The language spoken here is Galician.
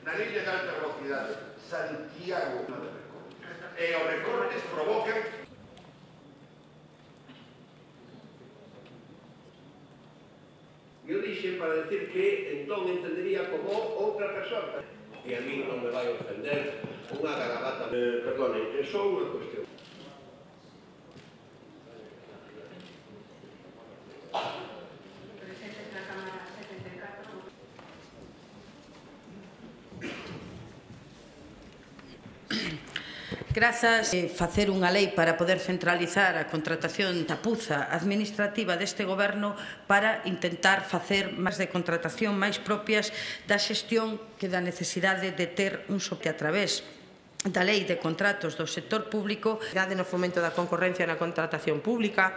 na liña de alta velocidade Santiago de recortes. E os recortes provocan eu dixen para decir que entón entendería como outra persona. E a mí non me vai ofender unha garabata. Perdone, é só unha cuestión. Grazas a facer unha lei para poder centralizar a contratación tapuza administrativa deste goberno para intentar facer máis de contratación máis propias da xestión que da necesidade de ter un soporte a través da lei de contratos do sector público no fomento da concorrencia na contratación pública.